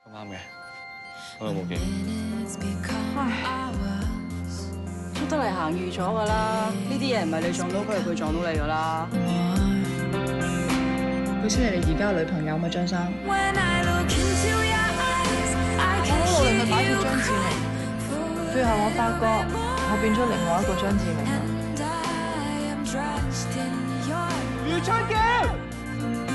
咁啱嘅，我又冇見。 唉，出得嚟行預咗㗎啦，呢啲嘢唔係你撞到佢，係佢撞到你㗎啦。 佢先係你而家嘅女朋友嘛，張生。 我好努力去擺脱張志明，最後我發覺我變咗另外一個張志明啦。 要出嘅。